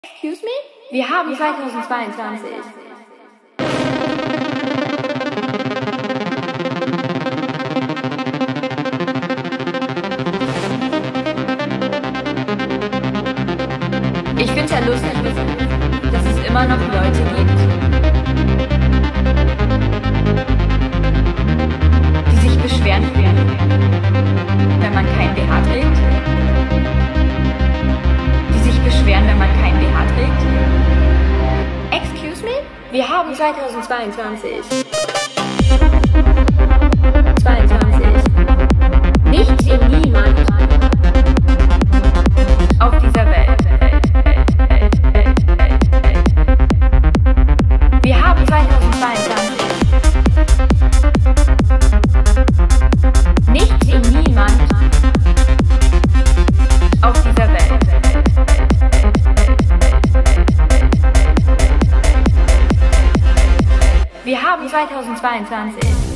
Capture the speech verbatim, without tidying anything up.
Excuse me? Wir haben zweitausendzweiundzwanzig. Ich find's ja lustig, dass es immer noch Leute gibt, die sich beschweren, wenn man kein B H trägt. Die sich beschweren, wenn man kein B H trägt. Excuse me? Wir haben zweitausendzweiundzwanzig. zweiundzwanzig. Nichts und niemand auf dieser Welt. Wir haben zweitausendzweiundzwanzig. Nichts und niemand auf dieser Welt. Wir haben zweitausendzweiundzwanzig.